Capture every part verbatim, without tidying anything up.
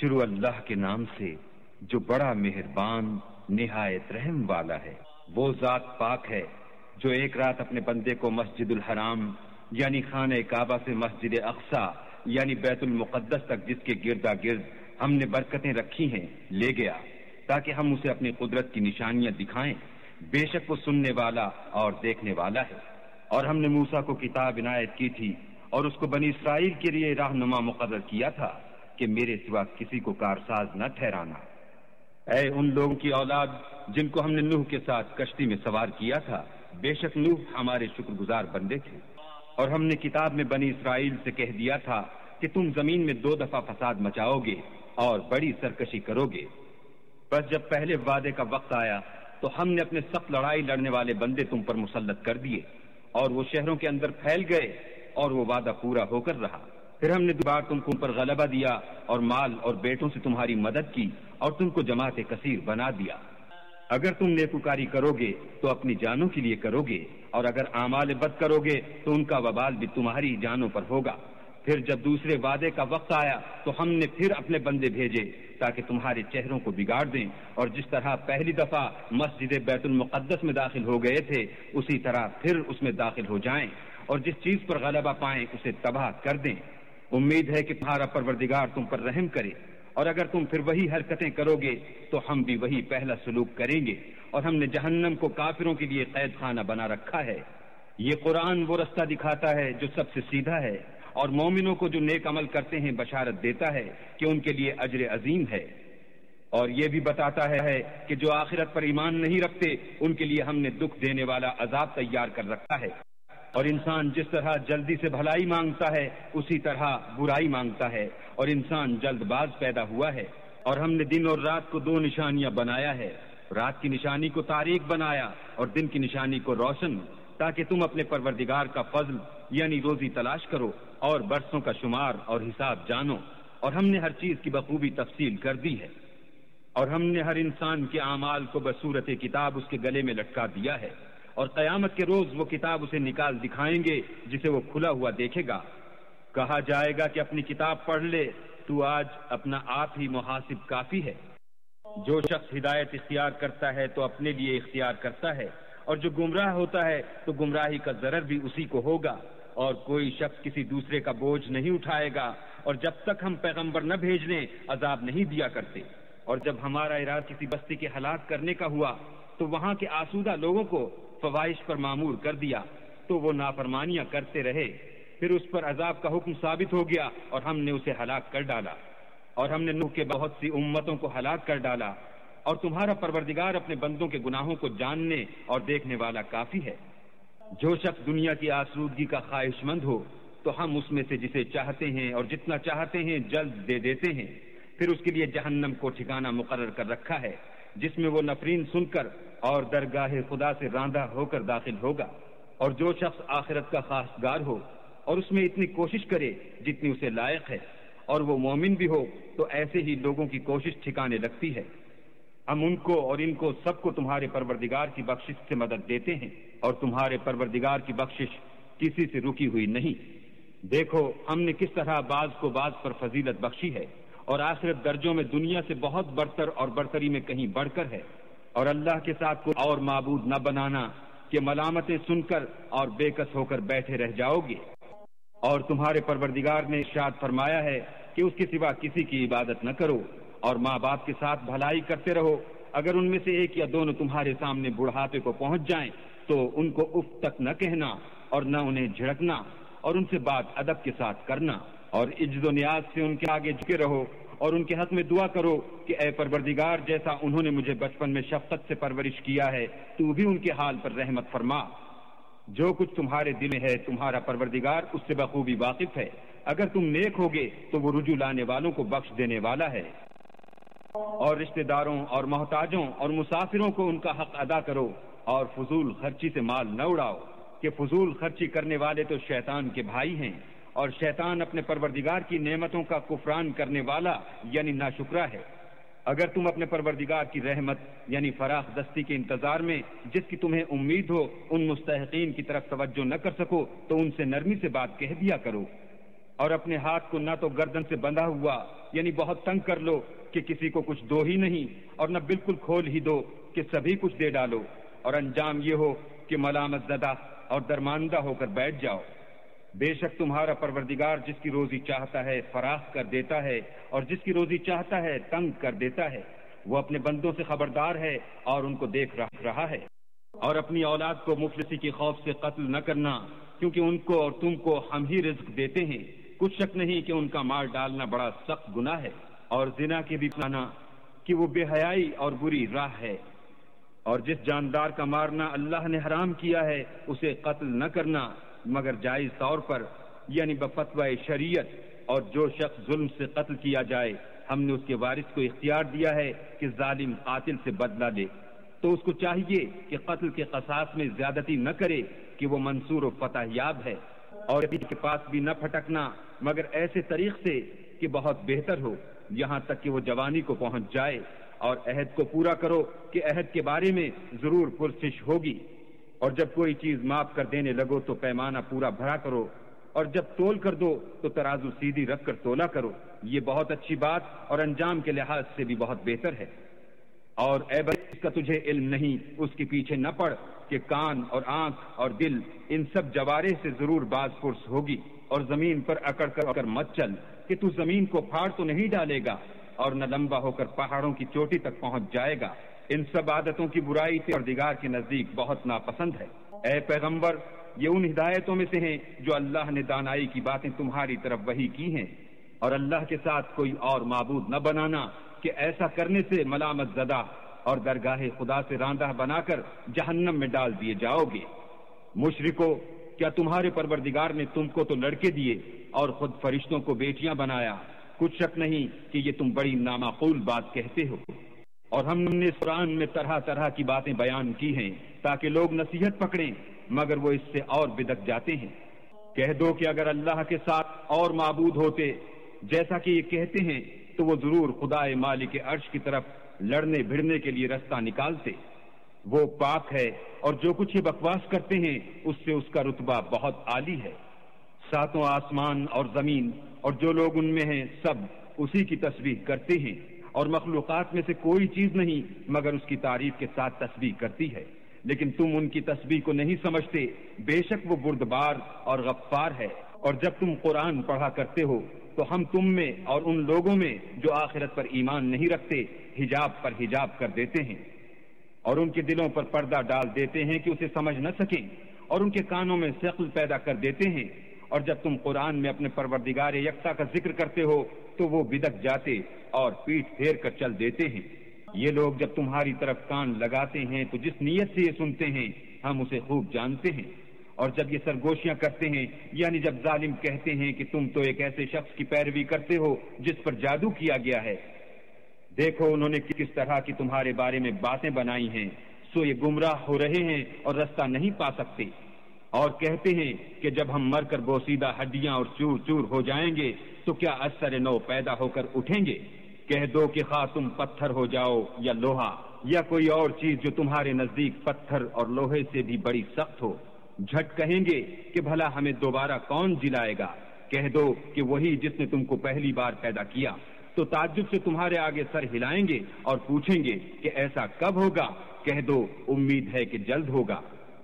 شروع اللہ کے نام سے جو بڑا مہربان نہایت رحم والا ہے۔ وہ ذات پاک ہے جو ایک رات اپنے بندے کو مسجد الحرام یعنی خانہ کعبہ سے مسجد اقصی یعنی بیت المقدس تک، جس کے گردا گرد ہم نے برکتیں رکھی ہیں، لے گیا تاکہ ہم اسے اپنی قدرت کی نشانیاں دکھائیں۔ بے شک وہ سننے والا اور دیکھنے والا ہے۔ اور ہم نے موسیٰ کو کتاب عنایت کی تھی اور اس کو بنی اسرائیل کے لیے رہنما مقرر کیا تھا کہ میرے سوا کسی کو کارساز نہ ٹھہرانا۔ اے ان لوگوں کی اولاد جن کو ہم نے نوح کے ساتھ کشتی میں سوار کیا تھا، بے شک نوح ہمارے شکر گزار بندے تھے۔ اور ہم نے کتاب میں بنی اسرائیل سے کہہ دیا تھا کہ تم زمین میں دو دفعہ فساد مچاؤ گے اور بڑی سرکشی کرو گے۔ بس جب پہلے وعدے کا وقت آیا تو ہم نے اپنے سخت لڑائی لڑنے والے بندے تم پر مسلط کر دیے، اور وہ شہروں کے اندر پھیل گئے اور وہ وعدہ پورا ہو کر رہا۔ پھر ہم نے دوبارہ تم کو ان پر غلبہ دیا اور مال اور بیٹوں سے تمہاری مدد کی اور تم کو جماعت کثیر بنا دیا۔ اگر تم نیکوکاری کرو گے تو اپنی جانوں کے لیے کرو گے، اور اگر اعمال بد کرو گے تو ان کا وبال بھی تمہاری جانوں پر ہوگا۔ پھر جب دوسرے وعدے کا وقت آیا تو ہم نے پھر اپنے بندے بھیجے تاکہ تمہارے چہروں کو بگاڑ دیں، اور جس طرح پہلی دفعہ مسجد بیت المقدس میں داخل ہو گئے تھے اسی طرح پھر اس میں داخل ہو جائیں، اور جس چیز پر غلبہ پائیں اسے تباہ کر دیں۔ امید ہے کہ تمہارا پروردگار تم پر رحم کرے، اور اگر تم پھر وہی حرکتیں کرو گے تو ہم بھی وہی پہلا سلوک کریں گے، اور ہم نے جہنم کو کافروں کے لیے قید خانہ بنا رکھا ہے۔ یہ قرآن وہ رستہ دکھاتا ہے جو سب سے سیدھا ہے، اور مومنوں کو جو نیک عمل کرتے ہیں بشارت دیتا ہے کہ ان کے لیے اجر عظیم ہے، اور یہ بھی بتاتا ہے کہ جو آخرت پر ایمان نہیں رکھتے ان کے لیے ہم نے دکھ دینے والا عذاب تیار کر رکھا ہے۔ اور انسان جس طرح جلدی سے بھلائی مانگتا ہے اسی طرح برائی مانگتا ہے، اور انسان جلد باز پیدا ہوا ہے۔ اور ہم نے دن اور رات کو دو نشانیاں بنایا ہے، رات کی نشانی کو تاریک بنایا اور دن کی نشانی کو روشن، تاکہ تم اپنے پروردگار کا فضل یعنی روزی تلاش کرو اور برسوں کا شمار اور حساب جانو۔ اور ہم نے ہر چیز کی بخوبی تفصیل کر دی ہے، اور ہم نے ہر انسان کے اعمال کو بصورت کتاب اس کے گلے میں لٹکا دیا ہے، اور قیامت کے روز وہ کتاب اسے نکال دکھائیں گے جسے وہ کھلا ہوا دیکھے گا۔ کہا جائے گا کہ اپنی کتاب پڑھ لے، تو آج اپنا آپ ہی محاسب کافی ہے۔ جو شخص ہدایت اختیار کرتا ہے تو اپنے لیے اختیار کرتا ہے، اور جو گمراہ ہوتا ہے تو گمراہی کا ضرر بھی اسی کو ہوگا، اور کوئی شخص کسی دوسرے کا بوجھ نہیں اٹھائے گا، اور جب تک ہم پیغمبر نہ بھیج لیں عذاب نہیں دیا کرتے۔ اور جب ہمارا ارادہ کسی بستی کے ہلاک کرنے کا ہوا تو وہاں کے آسودہ لوگوں کو فواحش پر معمور کر دیا، تو وہ نافرمانیاں کرتے رہے، پھر اس پر عذاب کا حکم ثابت ہو گیا اور ہم نے اسے ہلاک کر ڈالا۔ اور ہم نے نوح کے بہت سی امتوں کو ہلاک کر ڈالا، اور تمہارا پروردگار اپنے بندوں کے گناہوں کو جاننے اور دیکھنے والا کافی ہے۔ جو شخص دنیا کی آسودگی کا خواہش مند ہو تو ہم اس میں سے جسے چاہتے ہیں اور جتنا چاہتے ہیں جلد دے دیتے ہیں، پھر اس کے لیے جہنم کو ٹھکانہ مقرر کر رکھا ہے جس میں وہ نفرین سن کر اور درگاہ خدا سے راندہ ہو کر داخل ہوگا۔ اور جو شخص آخرت کا خواستگار ہو اور اس میں اتنی کوشش کرے جتنی اسے لائق ہے، اور وہ مومن بھی ہو، تو ایسے ہی لوگوں کی کوشش ٹھکانے لگتی ہے۔ ہم ان کو اور ان کو سب کو تمہارے پروردگار کی بخشش سے مدد دیتے ہیں، اور تمہارے پروردگار کی بخشش کسی سے رکی ہوئی نہیں۔ دیکھو ہم نے کس طرح بعض کو بعض پر فضیلت بخشی ہے، اور آخرت درجوں میں دنیا سے بہت برتر اور برتری میں کہیں بڑھ کر ہے۔ اور اللہ کے ساتھ کوئی اور معبود نہ بنانا کہ ملامتیں سن کر اور بے کس ہو کر بیٹھے رہ جاؤ گے۔ اور تمہارے پروردگار نے ارشاد فرمایا ہے کہ اس کے سوا کسی کی عبادت نہ کرو، اور ماں باپ کے ساتھ بھلائی کرتے رہو۔ اگر ان میں سے ایک یا دونوں تمہارے سامنے بڑھاپے کو پہنچ جائیں تو ان کو اف تک نہ کہنا اور نہ انہیں جھڑکنا، اور ان سے بات ادب کے ساتھ کرنا، اور عجز و نیاز سے ان کے آگے جھکے رہو، اور ان کے حق میں دعا کرو کہ اے پروردگار جیسا انہوں نے مجھے بچپن میں شفقت سے پرورش کیا ہے تو بھی ان کے حال پر رحمت فرما۔ جو کچھ تمہارے دل میں ہے تمہارا پروردگار اس سے بخوبی واقف ہے۔ اگر تم نیک ہوگے تو وہ رجوع لانے والوں کو بخش دینے والا ہے۔ اور رشتہ داروں اور محتاجوں اور مسافروں کو ان کا حق ادا کرو، اور فضول خرچی سے مال نہ اڑاؤ، کہ فضول خرچی کرنے والے تو شیطان کے بھائی ہیں، اور شیطان اپنے پروردگار کی نعمتوں کا کفران کرنے والا یعنی ناشکرا ہے۔ اگر تم اپنے پروردگار کی رحمت یعنی فراخ دستی کے انتظار میں جس کی تمہیں امید ہو ان مستحقین کی طرف توجہ نہ کر سکو تو ان سے نرمی سے بات کہہ دیا کرو۔ اور اپنے ہاتھ کو نہ تو گردن سے بندھا ہوا یعنی بہت تنگ کر لو کہ کسی کو کچھ دو ہی نہیں، اور نہ بالکل کھول ہی دو کہ سبھی کچھ دے ڈالو، اور انجام یہ ہو کہ ملامت زدہ اور درماندہ ہو کر بیٹھ جاؤ۔ بے شک تمہارا پروردگار جس کی روزی چاہتا ہے فراخ کر دیتا ہے، اور جس کی روزی چاہتا ہے تنگ کر دیتا ہے۔ وہ اپنے بندوں سے خبردار ہے اور ان کو دیکھ رہا ہے۔ اور اپنی اولاد کو مفلسی کے خوف سے قتل نہ کرنا، کیونکہ ان کو اور تم کو ہم ہی رزق دیتے ہیں۔ کچھ شک نہیں کہ ان کا مال ڈالنا بڑا سخت گناہ ہے، اور زنا کے بھی پانا کہ وہ بے حیائی اور بری راہ ہے۔ اور جس جاندار کا مارنا اللہ نے حرام کیا ہے اسے قتل نہ کرنا مگر جائز طور پر، یعنی بفتوی شریعت۔ اور جو شخص ظلم سے قتل کیا جائے ہم نے اس کے وارث کو اختیار دیا ہے کہ ظالم قاتل سے بدلہ لے، تو اس کو چاہیے کہ قتل کے قصاص میں زیادتی نہ کرے کہ وہ منصور و فتح یاب ہے، اور کسی کے پاس بھی نہ پھٹکنا مگر ایسے طریق سے کہ بہت بہتر ہو، یہاں تک کہ وہ جوانی کو پہنچ جائے۔ اور عہد کو پورا کرو کہ عہد کے بارے میں ضرور پرسش ہوگی، اور جب کوئی چیز معاف کر دینے لگو تو پیمانہ پورا بھرا کرو، اور جب تول کر دو تو ترازو سیدھی رکھ کر تولا کرو، یہ بہت اچھی بات اور انجام کے لحاظ سے بھی بہت بہتر ہے۔ اور اے بھائی جس کا تجھے علم نہیں اس کے پیچھے نہ پڑ کہ کان اور آنکھ اور دل ان سب جوارے سے ضرور باز پرس ہوگی، اور زمین پر اکڑ کر اکڑ مت چل کہ تو زمین کو پھاڑ تو نہیں ڈالے گا اور نہ لمبا ہو کر پہاڑوں کی چوٹی تک پہنچ جائے گا۔ ان سب عادتوں کی برائی پروردگار کے نزدیک بہت ناپسند ہے۔ اے پیغمبر یہ ان ہدایتوں میں سے ہیں جو اللہ نے دانائی کی باتیں تمہاری طرف وحی کی ہیں، اور اللہ کے ساتھ کوئی اور معبود نہ بنانا کہ ایسا کرنے سے ملامت زدہ اور درگاہ خدا سے راندہ بنا کر جہنم میں ڈال دیے جاؤ گے۔ مشرکو، کیا تمہارے پروردگار نے تم کو تو لڑکے دیے اور خود فرشتوں کو بیٹیاں بنایا؟ کچھ شک نہیں کہ یہ تم بڑی نامعقول بات کہتے ہو۔ اور ہم نے اس قرآن میں طرح طرح کی باتیں بیان کی ہیں تاکہ لوگ نصیحت پکڑیں، مگر وہ اس سے اور بدک جاتے ہیں۔ کہہ دو کہ اگر اللہ کے ساتھ اور معبود ہوتے جیسا کہ یہ کہتے ہیں تو وہ ضرور خدائے مالک عرش کی طرف لڑنے بھڑنے کے لیے رستہ نکالتے۔ وہ پاک ہے اور جو کچھ یہ بکواس کرتے ہیں اس سے اس کا رتبہ بہت عالی ہے۔ ساتوں آسمان اور زمین اور جو لوگ ان میں ہیں سب اسی کی تسبیح کرتے ہیں، اور مخلوقات میں سے کوئی چیز نہیں مگر اس کی تعریف کے ساتھ تسبیح کرتی ہے، لیکن تم ان کی تسبیح کو نہیں سمجھتے۔ بے شک وہ بردبار اور غفار ہے۔ اور جب تم قرآن پڑھا کرتے ہو تو ہم تم میں اور ان لوگوں میں جو آخرت پر ایمان نہیں رکھتے حجاب پر حجاب کر دیتے ہیں، اور ان کے دلوں پر پردہ ڈال دیتے ہیں کہ اسے سمجھ نہ سکیں، اور ان کے کانوں میں ثقل پیدا کر دیتے ہیں۔ اور جب تم قرآن میں اپنے پروردگار یکتا کا ذکر کرتے ہو تو وہ بدک جاتے اور پیٹھ پھیر کر چل دیتے ہیں۔ یہ لوگ جب تمہاری طرف کان لگاتے ہیں تو جس نیت سے یہ سنتے ہیں ہم اسے خوب جانتے ہیں، اور جب یہ سرگوشیاں کرتے ہیں یعنی جب ظالم کہتے ہیں کہ تم تو ایک ایسے شخص کی پیروی کرتے ہو جس پر جادو کیا گیا ہے، دیکھو انہوں نے کس طرح کی تمہارے بارے میں باتیں بنائی ہیں، سو یہ گمراہ ہو رہے ہیں اور رستہ نہیں پا سکتے۔ اور کہتے ہیں کہ جب ہم مر کر بوسیدہ ہڈیاں اور چور چور ہو جائیں گے تو کیا اثر نو پیدا ہو کر اٹھیں گے؟ کہہ دو کہ خواہ تم پتھر ہو جاؤ یا لوہا یا کوئی اور چیز جو تمہارے نزدیک پتھر اور لوہے سے بھی بڑی سخت ہو، جھٹ کہیں گے کہ بھلا ہمیں دوبارہ کون جلائے گا؟ کہہ دو کہ وہی جس نے تم کو پہلی بار پیدا کیا، تو تعجب سے تمہارے آگے سر ہلائیں گے اور پوچھیں گے کہ ایسا کب ہوگا؟ کہہ دو امید ہے کہ جلد ہوگا۔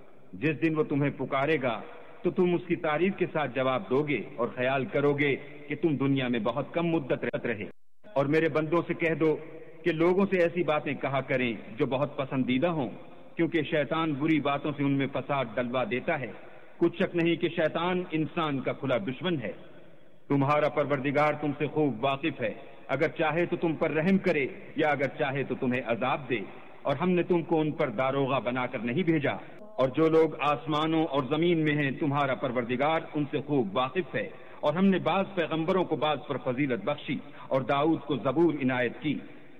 جس دن وہ تمہیں پکارے گا تو تم اس کی تعریف کے ساتھ جواب دو گے اور خیال کرو گے کہ تم دنیا میں بہت کم مدت رہے۔ اور میرے بندوں سے کہہ دو کہ لوگوں سے ایسی باتیں کہا کریں جو بہت پسندیدہ ہوں، کیونکہ شیطان بری باتوں سے ان میں فساد ڈلوا دیتا ہے۔ کچھ شک نہیں کہ شیطان انسان کا کھلا دشمن ہے۔ تمہارا پروردگار تم سے خوب واقف ہے، اگر چاہے تو تم پر رحم کرے یا اگر چاہے تو تمہیں عذاب دے، اور ہم نے تم کو ان پر داروغہ بنا کر نہیں بھیجا۔ اور جو لوگ آسمانوں اور زمین میں ہیں تمہارا پروردگار ان سے خوب واقف ہے، اور ہم نے بعض پیغمبروں کو بعض پر فضیلت بخشی اور داؤد کو زبور عنایت کی۔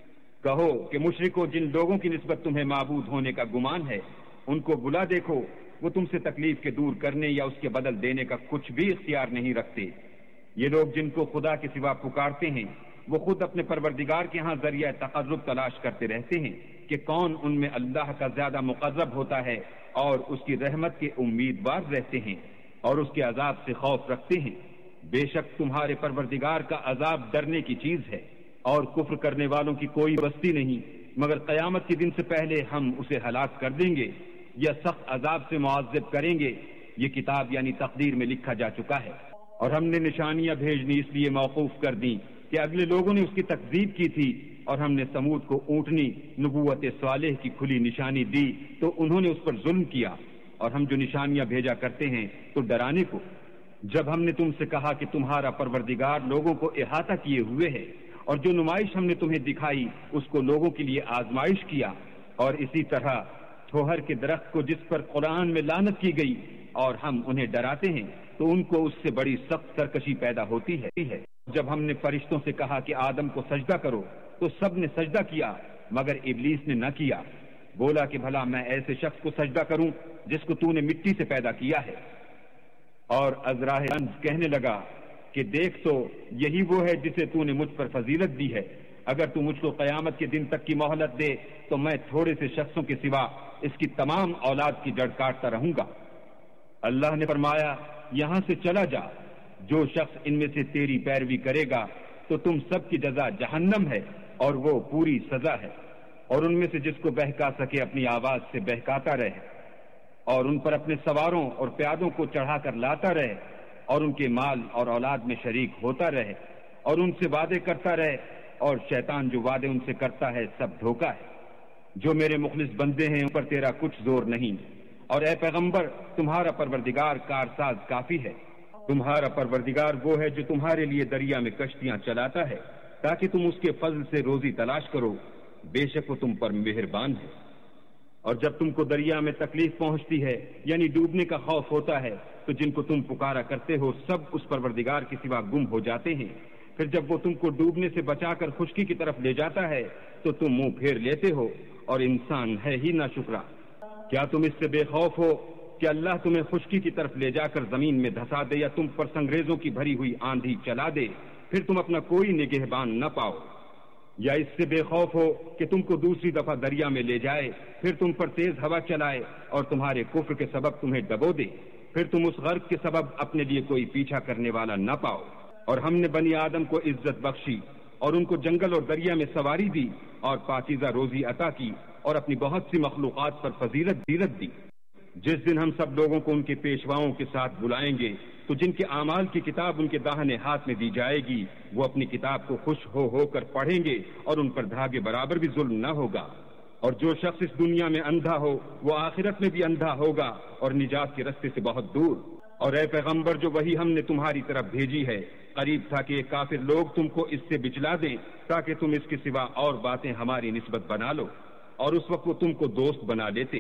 کہو کہ مشرکو، جن لوگوں کی نسبت تمہیں معبود ہونے کا گمان ہے ان کو بلا دیکھو، وہ تم سے تکلیف کے دور کرنے یا اس کے بدل دینے کا کچھ بھی اختیار نہیں رکھتے۔ یہ لوگ جن کو خدا کے سوا پکارتے ہیں وہ خود اپنے پروردگار کے ہاں ذریعہ تقرب تلاش کرتے رہتے ہیں کہ کون ان میں اللہ کا زیادہ مقرب ہوتا ہے، اور اس کی رحمت کے امیدوار رہتے ہیں اور اس کے عذاب سے خوف رکھتے ہیں۔ بے شک تمہارے پروردگار کا عذاب ڈرنے کی چیز ہے، اور کفر کرنے والوں کی کوئی بستی نہیں مگر قیامت کے دن سے پہلے ہم اسے ہلاک کر دیں گے یا سخت عذاب سے معذب کریں گے۔ یہ کتاب یعنی تقدیر میں لکھا جا چکا ہے، اور ہم نے نشانیاں بھیجنی اس لیے موقوف کر دیں کہ اگلے لوگوں نے اس کی تکذیب کی تھی، اور ہم نے سمود کو اونٹنی نبوت صالح کی کھلی نشانی دی تو انہوں نے اس پر ظلم کیا، اور ہم جو نشانیاں بھیجا کرتے ہیں تو ڈرانے کو۔ جب ہم نے تم سے کہا کہ تمہارا پروردگار لوگوں کو احاطہ کیے ہوئے ہے، اور جو نمائش ہم نے تمہیں دکھائی اس کو لوگوں کے لیے آزمائش کیا، اور اسی طرح چھوہر کے درخت کو جس پر قرآن میں لعنت کی گئی اور ہم انہیں ڈراتے ہیں تو ان کو اس سے بڑی سخت سرکشی پیدا ہوتی ہے۔ جب ہم نے فرشتوں سے کہا کہ آدم کو سجدہ کرو تو سب نے سجدہ کیا مگر ابلیس نے نہ کیا، بولا کہ بھلا میں ایسے شخص کو سجدہ کروں جس کو تو نے مٹی سے پیدا کیا ہے۔ اور ازراہ کہنے لگا کہ دیکھ تو یہی وہ ہے جسے تو نے مجھ پر فضیلت دی ہے، اگر تو مجھ کو قیامت کے دن تک کی مہلت دے تو میں تھوڑے سے شخصوں کے سوا اس کی تمام اولاد کی جڑ کاٹتا رہوں گا۔ اللہ نے فرمایا یہاں سے چلا جا، جو شخص ان میں سے تیری پیروی کرے گا تو تم سب کی جزا جہنم ہے اور وہ پوری سزا ہے، اور ان میں سے جس کو بہکا سکے اپنی آواز سے بہکاتا رہے، اور ان پر اپنے سواروں اور پیادوں کو چڑھا کر لاتا رہے، اور ان کے مال اور اولاد میں شریک ہوتا رہے، اور ان سے وعدے کرتا رہے، اور شیطان جو وعدے ان سے کرتا ہے سب دھوکا ہے۔ جو میرے مخلص بندے ہیں ان پر تیرا کچھ زور نہیں، اور اے پیغمبر تمہارا پروردگار کارساز کافی ہے۔ تمہارا پروردگار وہ ہے جو تمہارے لیے دریا میں کشتیاں چلاتا ہے تاکہ تم اس کے فضل سے روزی تلاش کرو، بے شک وہ تم پر مہربان ہے۔ اور جب تم کو دریا میں تکلیف پہنچتی ہے یعنی ڈوبنے کا خوف ہوتا ہے تو جن کو تم پکارا کرتے ہو سب اس پروردگار کے سوا گم ہو جاتے ہیں، پھر جب وہ تم کو ڈوبنے سے بچا کر خشکی کی طرف لے جاتا ہے تو تم منہ پھیر لیتے ہو، اور انسان ہے ہی ناشکرا۔ کیا تم اس سے بے خوف ہو کہ اللہ تمہیں خشکی کی طرف لے جا کر زمین میں دھسا دے یا تم پر سنگریزوں کی بھری ہوئی آندھی چلا دے، پھر تم اپنا کوئی نگہبان نہ پاؤ؟ یا اس سے بے خوف ہو کہ تم کو دوسری دفعہ دریا میں لے جائے، پھر تم پر تیز ہوا چلائے اور تمہارے کفر کے سبب تمہیں ڈبو دے، پھر تم اس غرق کے سبب اپنے لیے کوئی پیچھا کرنے والا نہ پاؤ؟ اور ہم نے بنی آدم کو عزت بخشی اور ان کو جنگل اور دریا میں سواری دی اور پاکیزہ روزی عطا کی اور اپنی بہت سی مخلوقات پر فضیلت دیرت دی۔ جس دن ہم سب لوگوں کو ان کے پیشواؤں کے ساتھ بلائیں گے تو جن کے اعمال کی کتاب ان کے داہنے ہاتھ میں دی جائے گی وہ اپنی کتاب کو خوش ہو ہو کر پڑھیں گے اور ان پر دھاگے برابر بھی ظلم نہ ہوگا۔ اور جو شخص اس دنیا میں اندھا ہو وہ آخرت میں بھی اندھا ہوگا اور نجات کے رستے سے بہت دور۔ اور اے پیغمبر جو وہی ہم نے تمہاری طرف بھیجی ہے، قریب تھا کہ یہ کافر لوگ تم کو اس سے بچلا دیں تاکہ تم اس کے سوا اور باتیں ہماری نسبت بنا لو، اور اس وقت وہ تم کو دوست بنا لیتے۔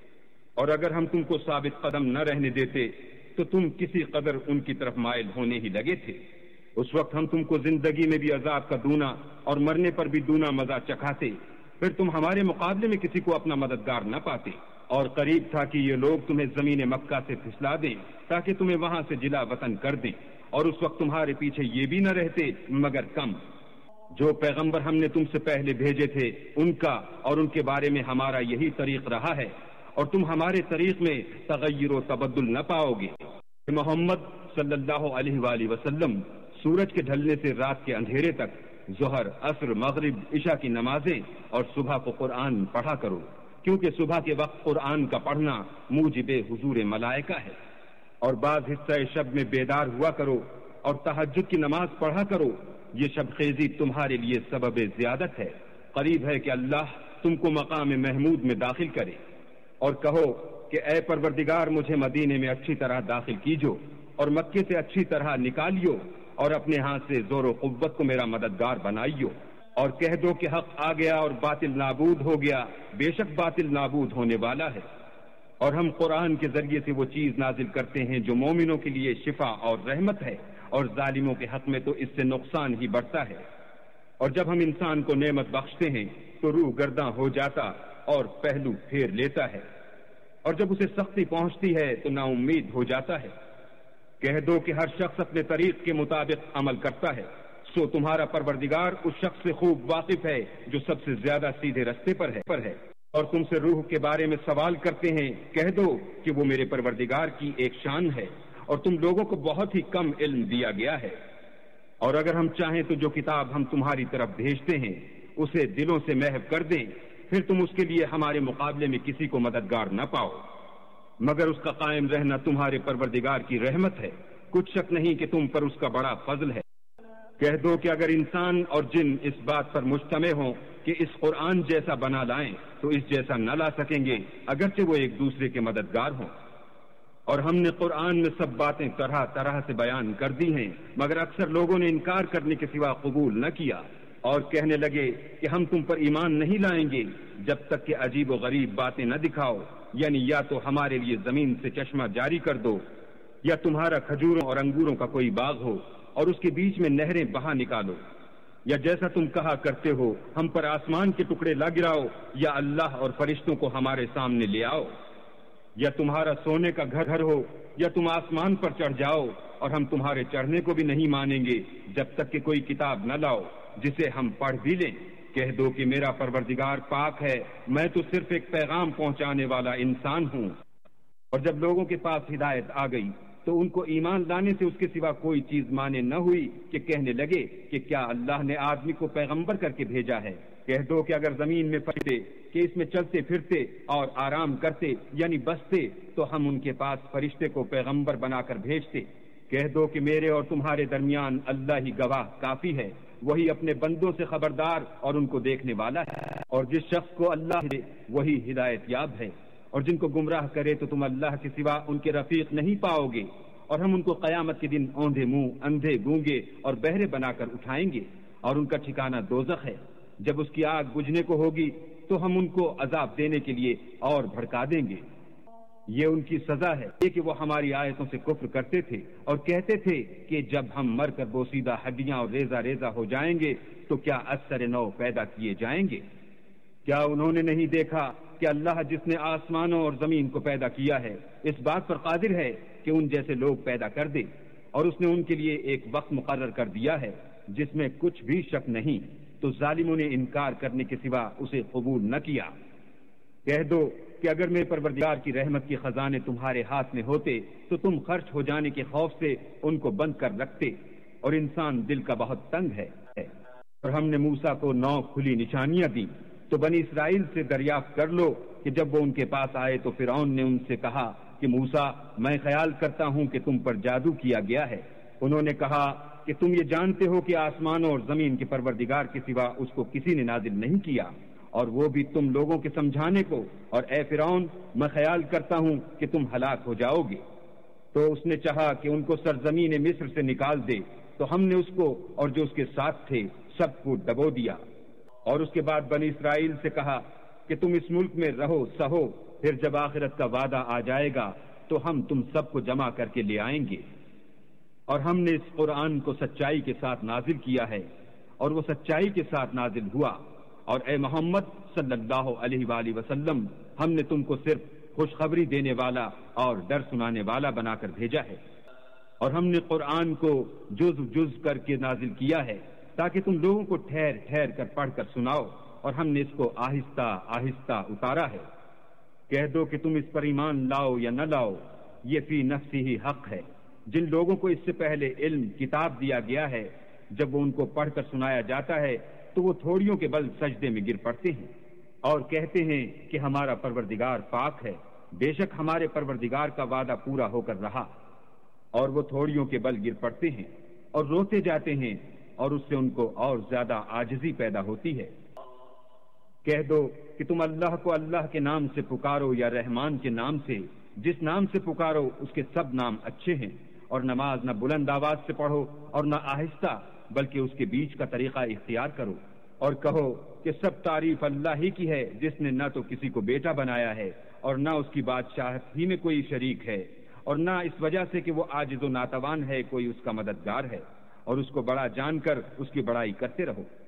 اور اگر ہم تم کو ثابت قدم نہ رہنے دیتے تو تم کسی قدر ان کی طرف مائل ہونے ہی لگے تھے۔ اس وقت ہم تم کو زندگی میں بھی عذاب کا دونا اور مرنے پر بھی دونا مزہ چکھاتے، پھر تم ہمارے مقابلے میں کسی کو اپنا مددگار نہ پاتے۔ اور قریب تھا کہ یہ لوگ تمہیں زمین مکہ سے پھسلا دیں تاکہ تمہیں وہاں سے جلا وطن کر دیں، اور اس وقت تمہارے پیچھے یہ بھی نہ رہتے مگر کم۔ جو پیغمبر ہم نے تم سے پہلے بھیجے تھے ان کا اور ان کے بارے میں ہمارا یہی طریق رہا ہے، اور تم ہمارے طریق میں تغیر و تبدل نہ پاؤ گے۔ محمد صلی اللہ علیہ وآلہ وسلم سورج کے ڈھلنے سے رات کے اندھیرے تک ظہر، عصر، مغرب، عشاء کی نمازیں اور صبح کو قرآن پڑھا کرو، کیونکہ صبح کے وقت قرآن کا پڑھنا موجب حضور ملائکہ ہے۔ اور بعض حصہ شب میں بیدار ہوا کرو اور تہجد کی نماز پڑھا کرو، یہ شب خیزی تمہارے لیے سبب زیادت ہے، قریب ہے کہ اللہ تم کو مقام محمود میں داخل کرے۔ اور کہو کہ اے پروردگار مجھے مدینے میں اچھی طرح داخل کیجو اور مکے سے اچھی طرح نکالیو اور اپنے ہاتھ سے زور و قوت کو میرا مددگار بنائیو، اور کہہ دو کہ حق آ گیا اور باطل نابود ہو گیا، بے شک باطل نابود ہونے والا ہے۔ اور ہم قرآن کے ذریعے سے وہ چیز نازل کرتے ہیں جو مومنوں کے لیے شفا اور رحمت ہے، اور ظالموں کے حق میں تو اس سے نقصان ہی بڑھتا ہے۔ اور جب ہم انسان کو نعمت بخشتے ہیں تو روح گرداں ہو جاتا اور پہلو پھیر لیتا ہے، اور جب اسے سختی پہنچتی ہے تو نا امید ہو جاتا ہے۔ کہہ دو کہ ہر شخص اپنے طریق کے مطابق عمل کرتا ہے، سو تمہارا پروردگار اس شخص سے خوب واقف ہے جو سب سے زیادہ سیدھے رستے پر ہے پر ہے اور تم سے روح کے بارے میں سوال کرتے ہیں، کہہ دو کہ وہ میرے پروردگار کی ایک شان ہے، اور تم لوگوں کو بہت ہی کم علم دیا گیا ہے۔ اور اگر ہم چاہیں تو جو کتاب ہم تمہاری طرف بھیجتے ہیں اسے دلوں سے محو کر دیں، پھر تم اس کے لیے ہمارے مقابلے میں کسی کو مددگار نہ پاؤ، مگر اس کا قائم رہنا تمہارے پروردگار کی رحمت ہے، کچھ شک نہیں کہ تم پر اس کا بڑا فضل ہے۔ کہہ دو کہ اگر انسان اور جن اس بات پر مجتمع ہوں کہ اس قرآن جیسا بنا لائیں تو اس جیسا نہ لا سکیں گے، اگرچہ وہ ایک دوسرے کے مددگار ہوں۔ اور ہم نے قرآن میں سب باتیں طرح طرح سے بیان کر دی ہیں، مگر اکثر لوگوں نے انکار کرنے کے سوا قبول نہ کیا، اور کہنے لگے کہ ہم تم پر ایمان نہیں لائیں گے جب تک کہ عجیب و غریب باتیں نہ دکھاؤ، یعنی یا تو ہمارے لیے زمین سے چشمہ جاری کر دو، یا تمہارا کھجوروں اور انگوروں کا کوئی باغ ہو اور اس کے بیچ میں نہریں بہا نکالو، یا جیسا تم کہا کرتے ہو ہم پر آسمان کے ٹکڑے لا گراؤ، یا اللہ اور فرشتوں کو ہمارے سامنے لے آؤ، یا تمہارا سونے کا گھر گھر ہو، یا تم آسمان پر چڑھ جاؤ اور ہم تمہارے چڑھنے کو بھی نہیں مانیں گے جب تک کہ کوئی کتاب نہ لاؤ جسے ہم پڑھ بھی لیں۔ کہہ دو کہ میرا پروردگار پاک ہے، میں تو صرف ایک پیغام پہنچانے والا انسان ہوں۔ اور جب لوگوں کے پاس ہدایت آ گئی تو ان کو ایمان لانے سے اس کے سوا کوئی چیز مانے نہ ہوئی کہ کہنے لگے کہ کیا اللہ نے آدمی کو پیغمبر کر کے بھیجا ہے۔ کہہ دو کہ اگر زمین میں پھرتے کہ اس میں چلتے پھرتے اور آرام کرتے یعنی بستے تو ہم ان کے پاس فرشتے کو پیغمبر بنا کر بھیجتے۔ کہہ دو کہ میرے اور تمہارے درمیان اللہ ہی گواہ کافی ہے، وہی اپنے بندوں سے خبردار اور ان کو دیکھنے والا ہے، اور جس شخص کو اللہ دے وہی ہدایت یاب ہے، اور جن کو گمراہ کرے تو تم اللہ کے سوا ان کے رفیق نہیں پاؤ گے، اور ہم ان کو قیامت کے دن اوندھے منہ، اندھے گونگے اور بہرے بنا کر اٹھائیں گے، اور ان کا ٹھکانہ دوزخ ہے۔ جب اس کی آگ بجھنے کو ہوگی تو ہم ان کو عذاب دینے کے لیے اور بھڑکا دیں گے۔ یہ ان کی سزا ہے یہ کہ وہ ہماری آیتوں سے کفر کرتے تھے اور کہتے تھے کہ جب ہم مر کر بوسیدہ ہڈیاں اور ریزہ ریزہ ہو جائیں گے تو کیا اثر نو پیدا کیے جائیں گے؟ کیا انہوں نے نہیں دیکھا کہ اللہ جس نے آسمانوں اور زمین کو پیدا کیا ہے اس بات پر قادر ہے کہ ان جیسے لوگ پیدا کر دے، اور اس نے ان کے لیے ایک وقت مقرر کر دیا ہے جس میں کچھ بھی شک نہیں، تو ظالموں نے انکار کرنے کے سوا اسے قبول نہ کیا۔ کہہ دو کہ اگر میرے پروردگار کی رحمت کے خزانے تمہارے ہاتھ میں ہوتے تو تم خرچ ہو جانے کے خوف سے ان کو بند کر رکھتے، اور انسان دل کا بہت تنگ ہے۔ اور ہم نے موسیٰ کو نو کھلی نشانیاں دی، تو بنی اسرائیل سے دریافت کر لو کہ جب وہ ان کے پاس آئے تو فرعون نے ان سے کہا کہ موسیٰ میں خیال کرتا ہوں کہ تم پر جادو کیا گیا ہے۔ انہوں نے کہا کہ تم یہ جانتے ہو کہ آسمانوں اور زمین کے پروردگار کے سوا اس کو کسی نے نازل نہیں کیا، اور وہ بھی تم لوگوں کے سمجھانے کو، اور اے فرعون میں خیال کرتا ہوں کہ تم ہلاک ہو جاؤ گے۔ تو اس نے چاہا کہ ان کو سرزمین مصر سے نکال دے، تو ہم نے اس کو اور جو اس کے ساتھ تھے سب کو ڈبو دیا، اور اس کے بعد بنی اسرائیل سے کہا کہ تم اس ملک میں رہو سہو، پھر جب آخرت کا وعدہ آ جائے گا تو ہم تم سب کو جمع کر کے لے آئیں گے۔ اور ہم نے اس قرآن کو سچائی کے ساتھ نازل کیا ہے، اور وہ سچائی کے ساتھ نازل ہوا، اور اے محمد صلی اللہ علیہ وآلہ وسلم ہم نے تم کو صرف خوشخبری دینے والا اور ڈر سنانے والا بنا کر بھیجا ہے، اور ہم نے قرآن کو جز جز کر کے نازل کیا ہے تاکہ تم لوگوں کو ٹھہر ٹھہر کر پڑھ کر سناؤ، اور ہم نے اس کو آہستہ آہستہ اتارا ہے۔ کہہ دو کہ تم اس پر ایمان لاؤ یا نہ لاؤ، یہ فی نفسی ہی حق ہے۔ جن لوگوں کو اس سے پہلے علم کتاب دیا گیا ہے، جب وہ ان کو پڑھ کر سنایا جاتا ہے تو وہ تھوڑیوں کے بل سجدے میں گر پڑتے ہیں اور کہتے ہیں کہ ہمارا پروردگار پاک ہے، بے شک ہمارے پروردگار کا وعدہ پورا ہو کر رہا، اور وہ تھوڑیوں کے بل گر پڑتے ہیں اور روتے جاتے ہیں، اور اس سے ان کو اور زیادہ عاجزی پیدا ہوتی ہے۔ کہہ دو کہ تم اللہ کو اللہ کے نام سے پکارو یا رحمان کے نام سے، جس نام سے پکارو اس کے سب نام اچھے ہیں، اور نماز نہ بلند آواز سے پڑھو اور نہ آہستہ، بلکہ اس کے بیچ کا طریقہ اختیار کرو، اور کہو کہ سب تعریف اللہ ہی کی ہے جس نے نہ تو کسی کو بیٹا بنایا ہے اور نہ اس کی بادشاہت ہی میں کوئی شریک ہے، اور نہ اس وجہ سے کہ وہ عاجز و ناتوان ہے کوئی اس کا مددگار ہے، اور اس کو بڑا جان کر اس کی بڑائی کرتے رہو۔